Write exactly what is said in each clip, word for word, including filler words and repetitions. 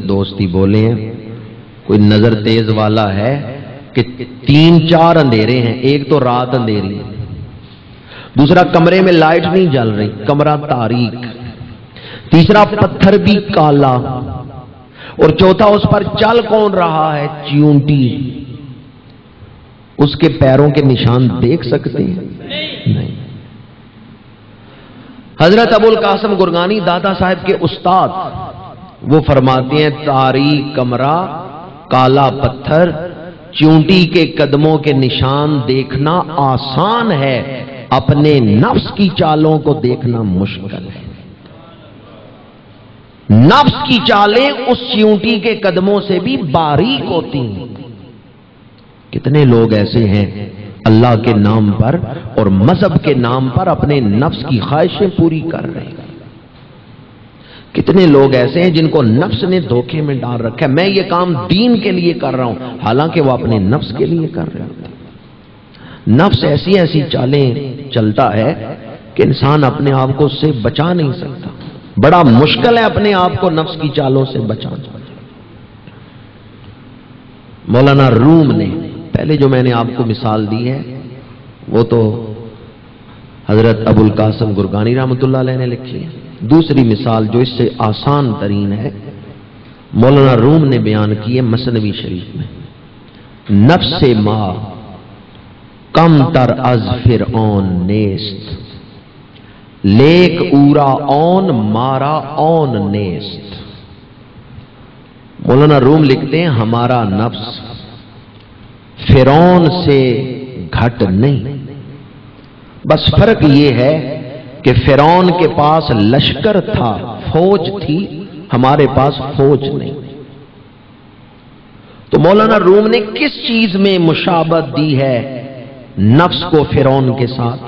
دوستی بولے ہیں کوئی نظر تیز والا ہے کہ تین چار اندھیرے ہیں، ایک تو رات اندھیری، دوسرا کمرے میں لائٹ نہیں جل رہی، کمرہ تاریک، تیسرا پتھر بھی کالا، اور چوتھا اس پر چل کون رہا ہے؟ چیونٹی۔ اس کے پیروں کے نشان دیکھ سکتے ہیں؟ نہیں۔ حضرت ابو القاسم گرگانی دادا صاحب کے استاد وہ فرماتے ہیں تاریک کمرہ، کالا پتھر، چیونٹی کے قدموں کے نشان دیکھنا آسان ہے، اپنے نفس کی چالوں کو دیکھنا مشکل ہے۔ نفس کی چالیں اس چیونٹی کے قدموں سے بھی باریک ہوتی ہیں۔ کتنے لوگ ایسے ہیں اللہ کے نام پر اور مذہب کے نام پر اپنے نفس کی خواہشیں پوری کر رہے ہیں۔ کتنے لوگ ایسے ہیں جن کو نفس نے دھوکے میں ڈال رکھا ہے، میں یہ کام دین کے لیے کر رہا ہوں، حالانکہ وہ اپنے نفس کے لیے کر رہے ہوتے ہیں۔ نفس ایسی ایسی چالیں چلتا ہے کہ انسان اپنے آپ کو اس سے بچا نہیں سکتا، بڑا مشکل ہے اپنے آپ کو نفس کی چالوں سے بچانا۔ مولانا روم نے پہلے جو میں نے آپ کو مثال دی ہے وہ تو حضرت ابو القاسم گرگانی رحمۃ اللہ علیہ نے لکھی ہے۔ دوسری مثال جو اس سے آسان ترین ہے مولانا روم نے بیان کی ہے مثنوی شریف میں، نفس ما کم تر از فرعون نیست، لیک اورا اون مارا اون نیست۔ مولانا روم لکھتے ہیں ہمارا نفس فرعون سے گھٹ نہیں، بس فرق یہ ہے کہ فرعون کے پاس لشکر تھا، فوج تھی، ہمارے پاس فوج نہیں۔ تو مولانا روم نے کس چیز میں مشابہت دی ہے نفس کو فرعون کے ساتھ؟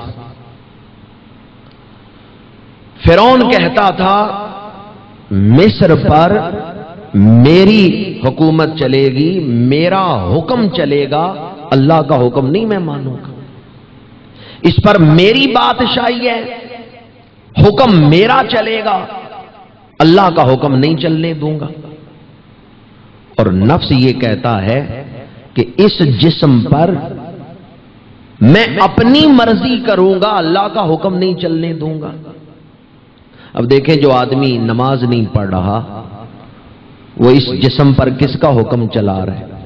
فرعون کہتا تھا مصر پر میری حکومت چلے گی، میرا حکم چلے گا، اللہ کا حکم نہیں میں مانوں گا، اس پر میری بادشاہی ہے، حکم میرا چلے گا، اللہ کا حکم نہیں چلنے دوں گا۔ اور نفس یہ کہتا ہے کہ اس جسم پر میں اپنی مرضی کروں گا، اللہ کا حکم نہیں چلنے دوں گا۔ اب دیکھیں جو آدمی نماز نہیں پڑھ رہا وہ اس جسم پر کس کا حکم چلا رہا ہے؟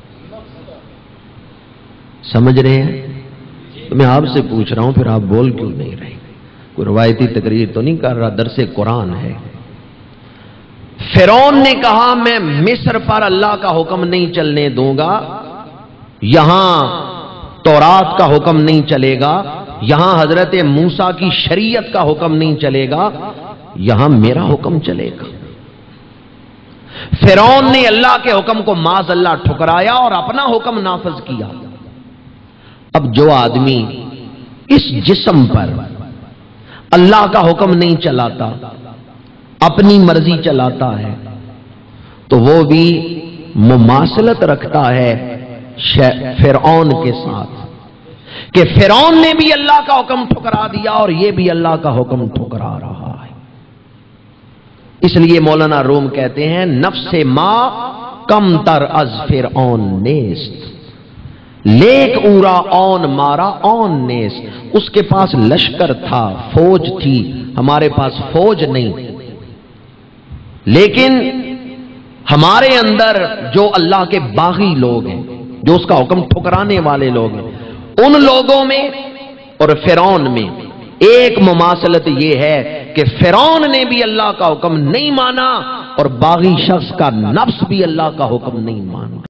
سمجھ رہے ہیں؟ میں آپ سے پوچھ رہا ہوں، پھر آپ بول کیوں نہیں رہے؟ کوئی روایتی تقریر تو نہیں کر رہا، درس قرآن ہے۔ فرعون نے کہا میں مصر پر اللہ کا حکم نہیں چلنے دوں گا، یہاں تورات کا حکم نہیں چلے گا، یہاں حضرت موسیٰ کی شریعت کا حکم نہیں چلے گا، یہاں میرا حکم چلے گا۔ فرعون نے اللہ کے حکم کو معاذ اللہ ٹھکرایا اور اپنا حکم نافذ کیا۔ اب جو آدمی اس جسم پر اللہ کا حکم نہیں چلاتا، اپنی مرضی چلاتا ہے، تو وہ بھی مماثلت رکھتا ہے فرعون کے ساتھ، کہ فرعون نے بھی اللہ کا حکم ٹھکرا دیا اور یہ بھی اللہ کا حکم ٹھکرا رہا ہے۔ اس لیے مولانا روم کہتے ہیں نفس ما کم تر از فرعون نیست، لیک اورا اون مارا اون نیست۔ اس کے پاس لشکر تھا، فوج تھی، ہمارے پاس فوج نہیں، لیکن ہمارے اندر جو اللہ کے باغی لوگ ہیں، جو اس کا حکم ٹھکرانے والے لوگ ہیں، ان لوگوں میں اور فرعون میں ایک مماثلت یہ ہے کہ فرعون نے بھی اللہ کا حکم نہیں مانا اور باغی شخص کا نفس بھی اللہ کا حکم نہیں مانا۔